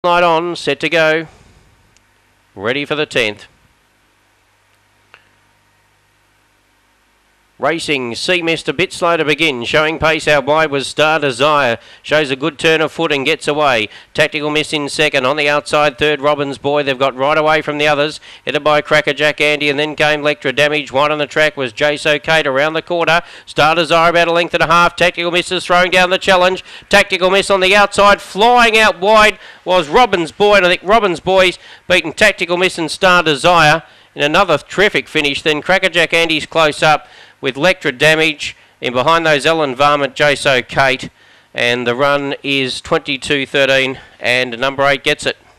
Light on, set to go. Ready for the 10th. Racing, Sea Mist a bit slow to begin, showing pace out wide was Star Desire, shows a good turn of foot and gets away. Tactical Miss in second, on the outside third Robin's Boy, they've got right away from the others, headed by Crackerjack Andy and then came Lectra Damage. Wide on the track was Jaso Kate around the corner, Star Desire about a length and a half, Tactical Miss is throwing down the challenge, Tactical Miss on the outside, flying out wide was Robin's Boy, and I think Robin's Boy's beaten Tactical Miss and Star Desire in another terrific finish. Then Crackerjack Andy's close up with Lectra Damage, in behind those Ellen Varmint, Jaso Kate, and the run is 22.13 and number 8 gets it.